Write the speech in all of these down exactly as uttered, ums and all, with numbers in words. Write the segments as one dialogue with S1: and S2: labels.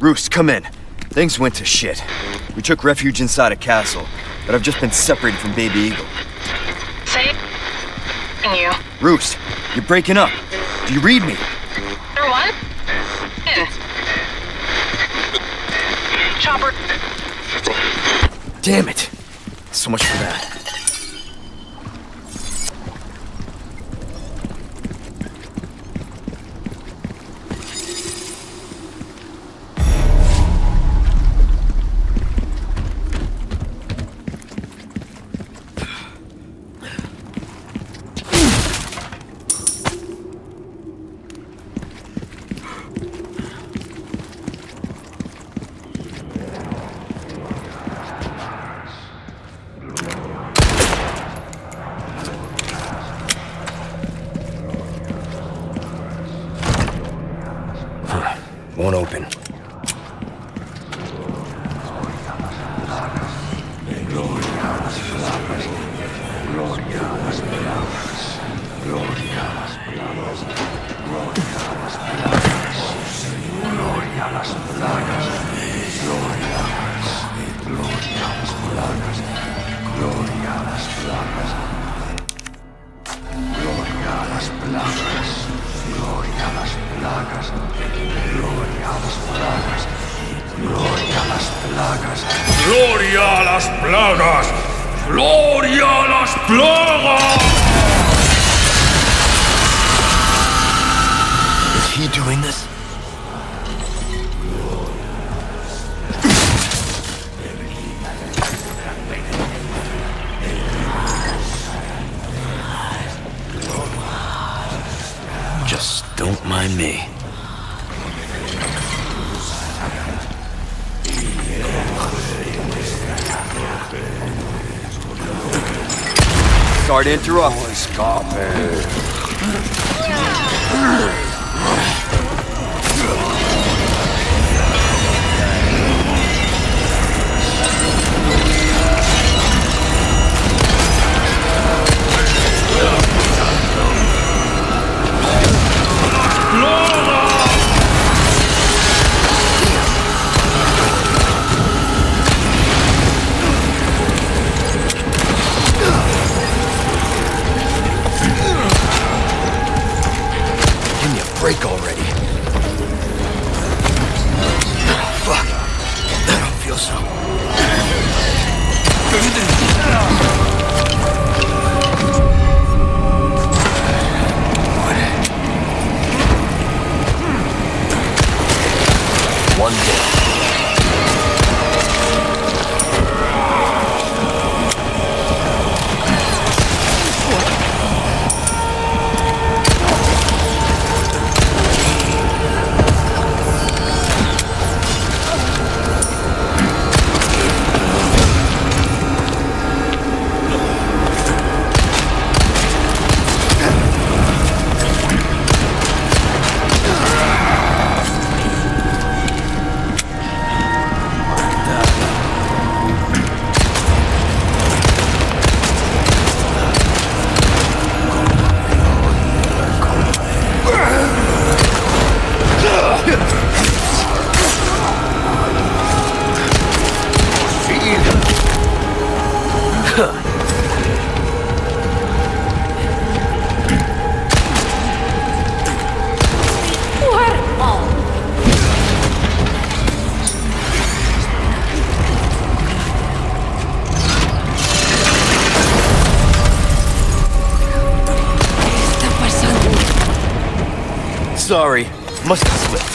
S1: Roost, come in. Things went to shit. We took refuge inside a castle, but I've just been separated from Baby Eagle.
S2: Say you.
S1: Roost, you're breaking up. Do you read me?
S2: Or what? In. Chopper.
S1: Damn it. So much for that. Won't open.
S3: ¡Gloria a las plagas! ¡Gloria a las plagas!
S1: Is he doing this? Just don't mind me. Sorry to interrupt. Escape. Break already. Fuck. I don't feel so. One day. Sorry, must have slipped.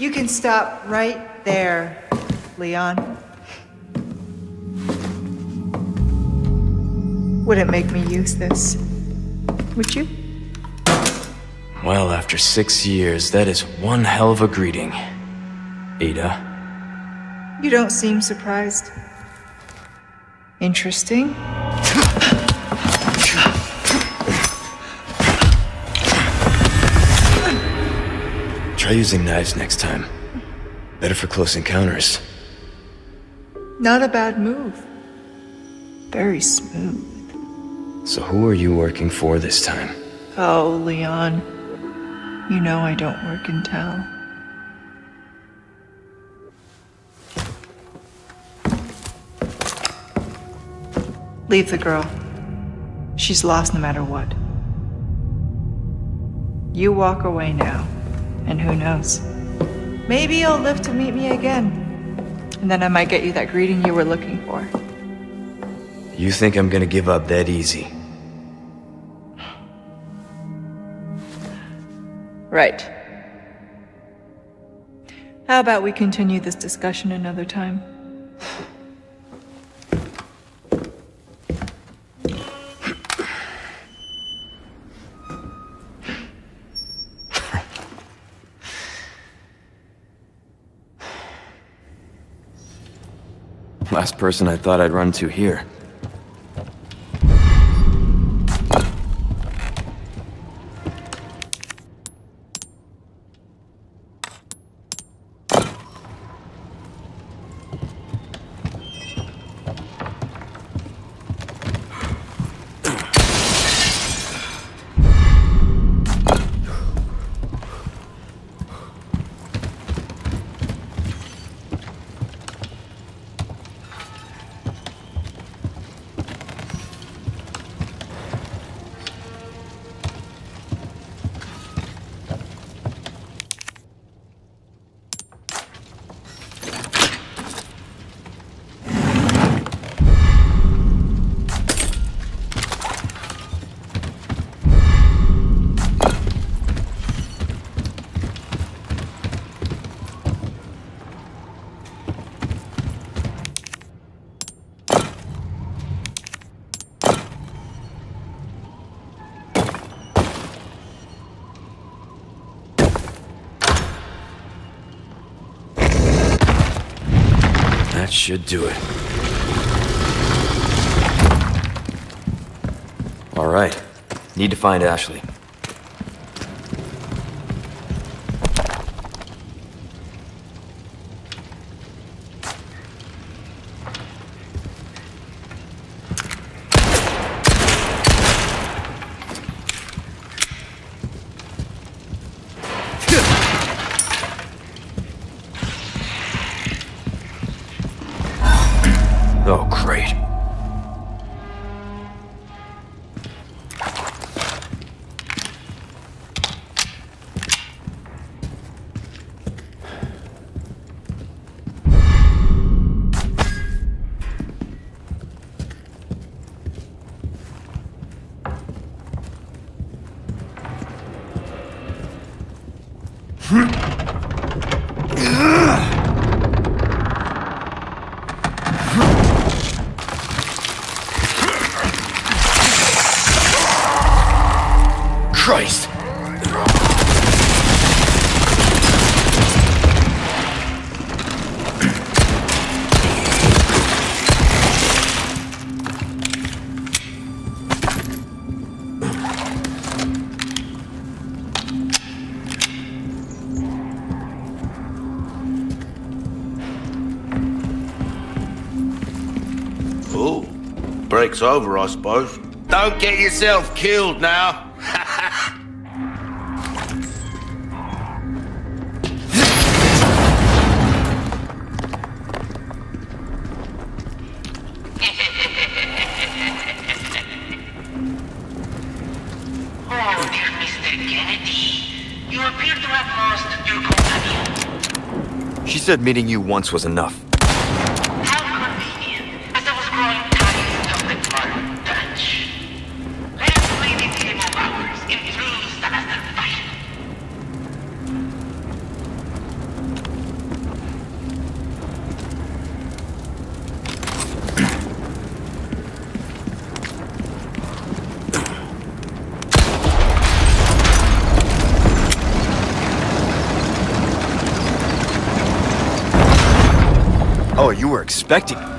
S4: You can stop right there, Leon. Wouldn't make me use this, would you?
S5: Well, after six years, that is one hell of a greeting, Ada.
S4: You don't seem surprised. Interesting.
S5: Try using knives next time. Better for close encounters.
S4: Not a bad move. Very smooth.
S5: So who are you working for this time?
S4: Oh, Leon. You know I don't work in town. Leave the girl. She's lost no matter what. You walk away now, and who knows? Maybe you'll live to meet me again. And then I might get you that greeting you were looking for.
S5: You think I'm gonna give up that easy?
S4: Right. How about we continue this discussion another time?
S5: Last person I thought I'd run to here. That should do it. All right. Need to find Ashley. Oh, great. Christ!
S6: Oh, break's over, I suppose. Don't get yourself killed now.
S2: Oh, dear Mister Kennedy. You appear to have lost your companion.
S1: She said meeting you once was enough.
S2: How convenient, as I was growing tired of the Mark Dutch. Let's play this game of ours in true Salazar fashion.
S1: thought you were expecting me.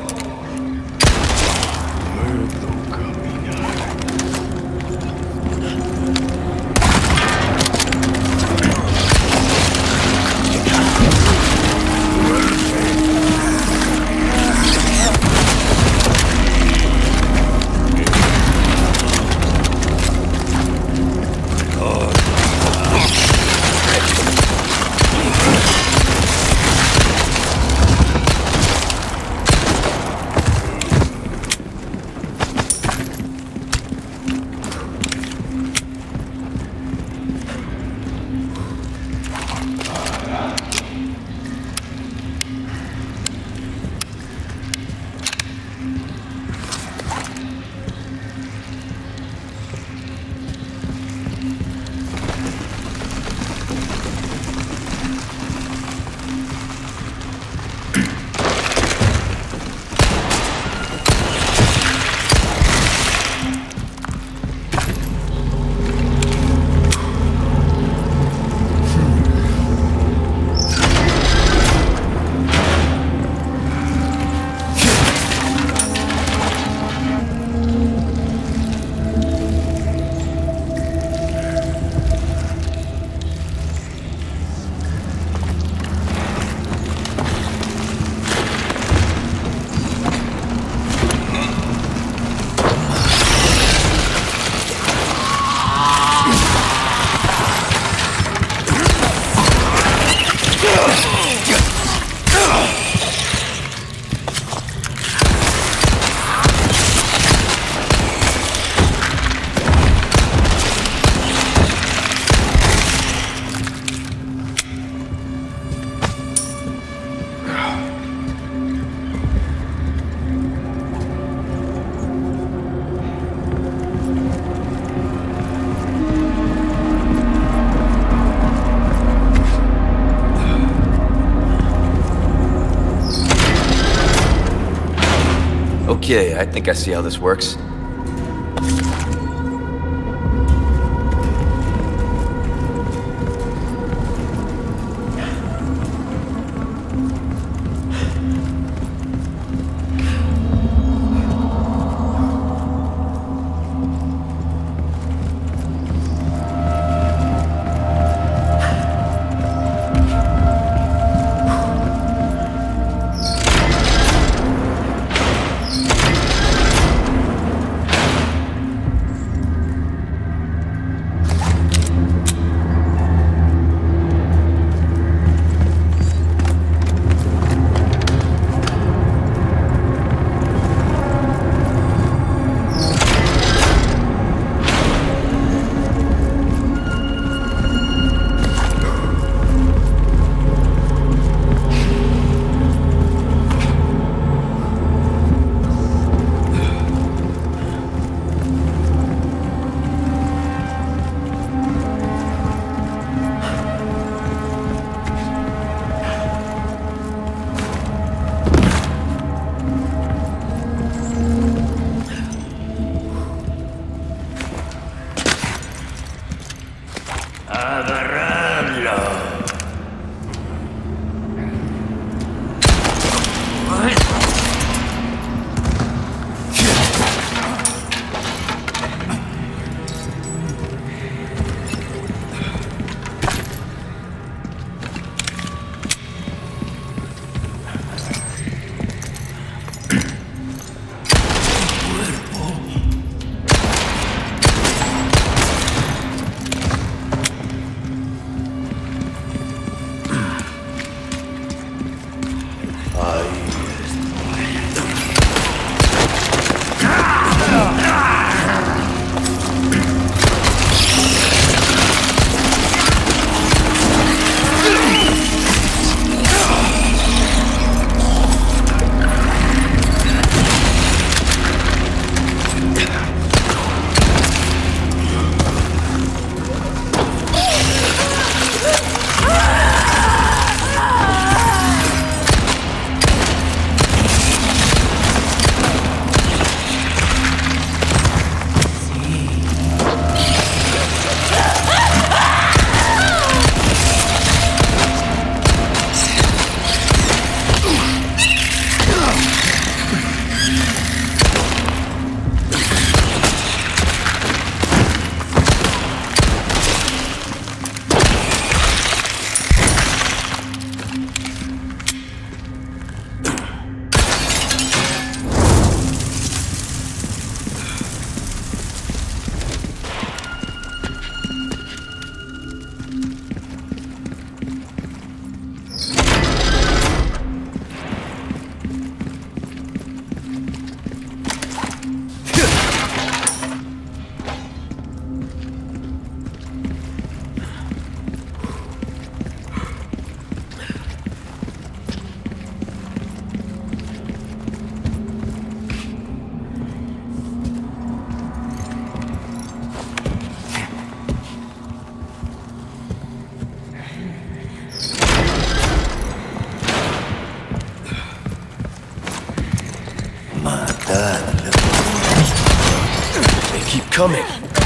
S1: Okay, I think I see how this works. keep coming.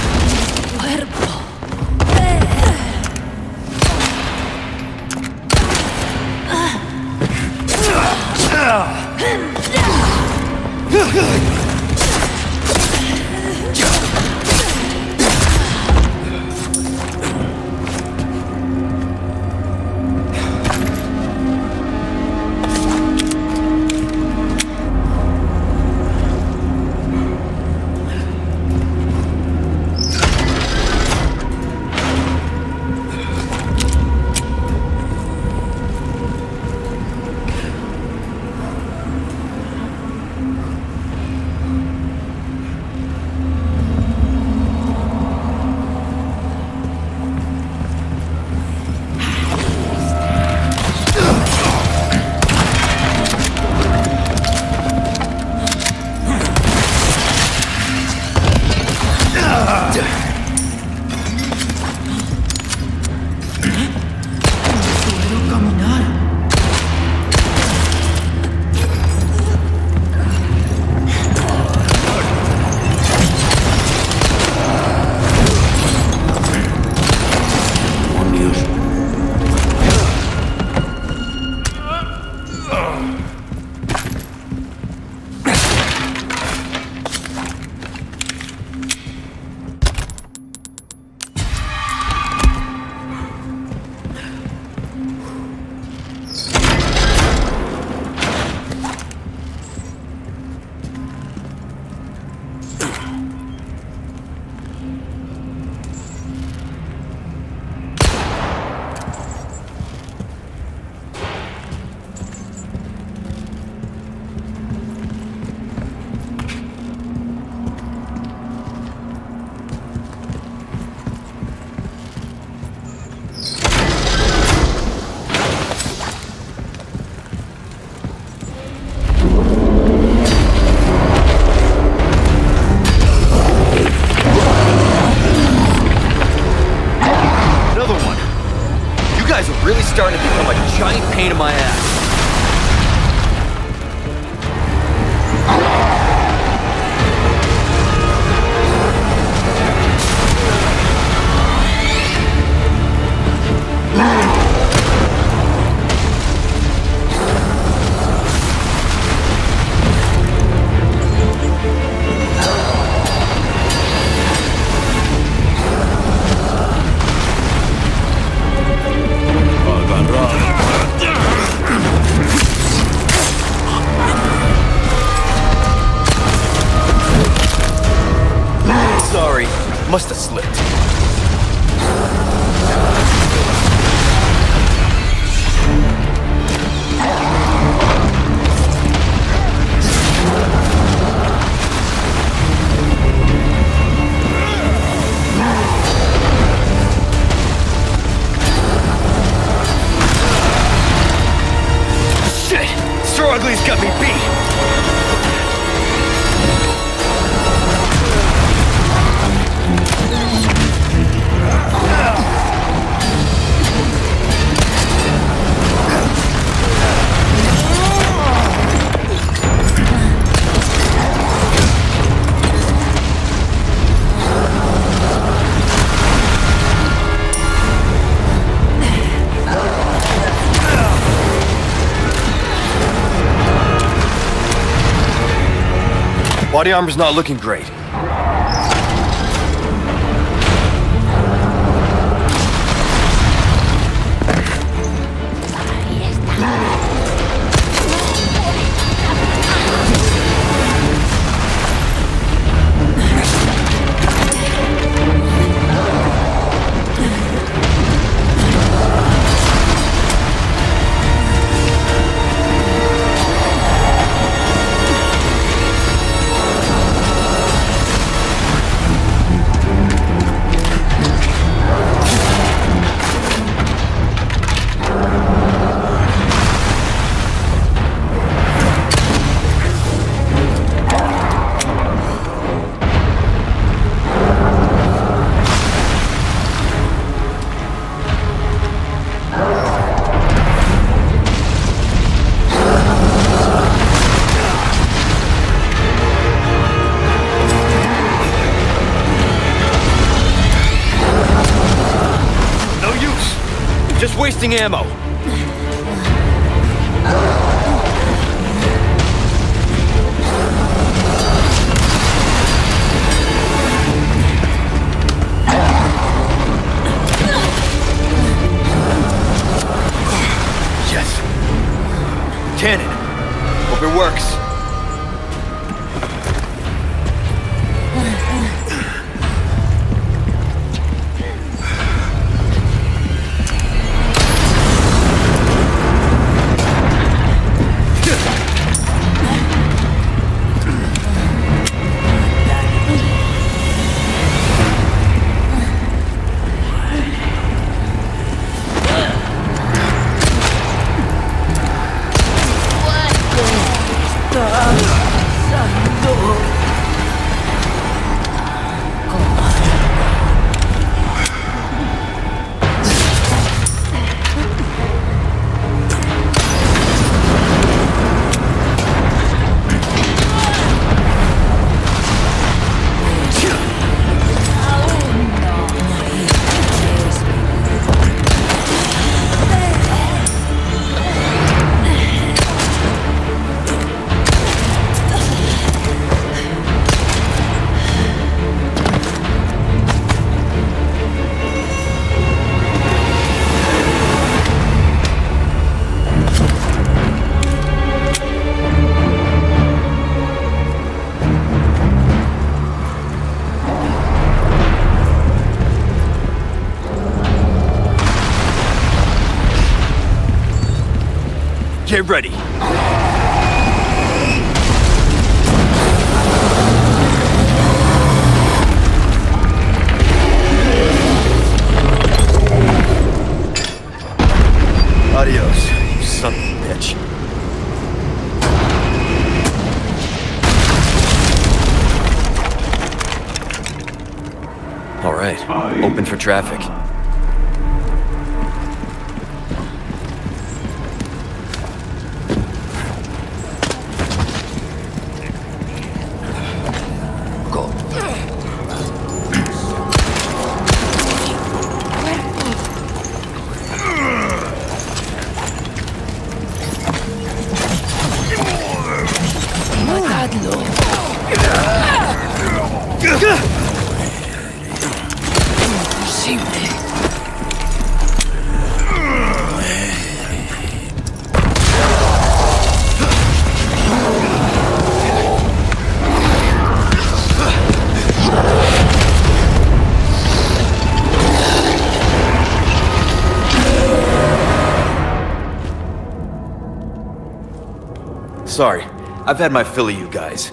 S1: Starting to become a giant pain in my ass. Must have slipped. Shit! Sir Ugly's got me beat! Body armor's not looking great. wasting ammo. Yes. Cannon. Hope it works. Get ready. Adios, you son of a bitch. All right, open for traffic. Sorry, I've had my fill of you guys.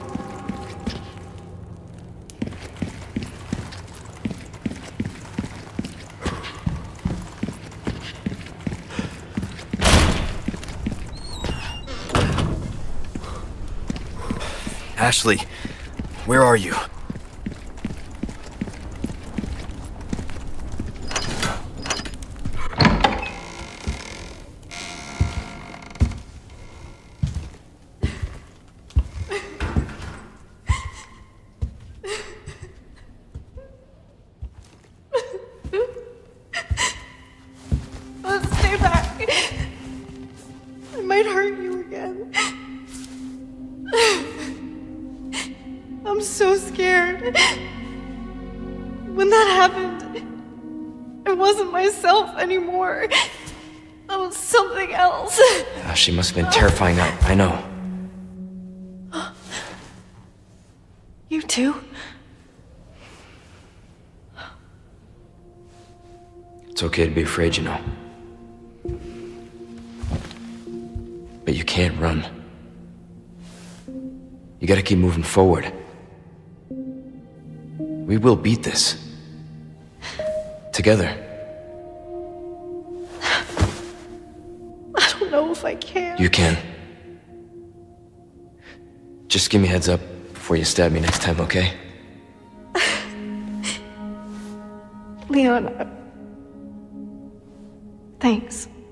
S1: Ashley, where are you?
S4: Let's stay back. I might hurt you again. I'm so scared. When that happened, I wasn't myself anymore. I was something else.
S5: Ah, she must have been terrifying. I, I know.
S4: You too?
S5: It's okay to be afraid, you know. But you can't run. You gotta keep moving forward. We will beat this. Together.
S4: I don't know if I can.
S5: You can. Just give me a heads up before you stab me next time, okay?
S4: Leon, thanks.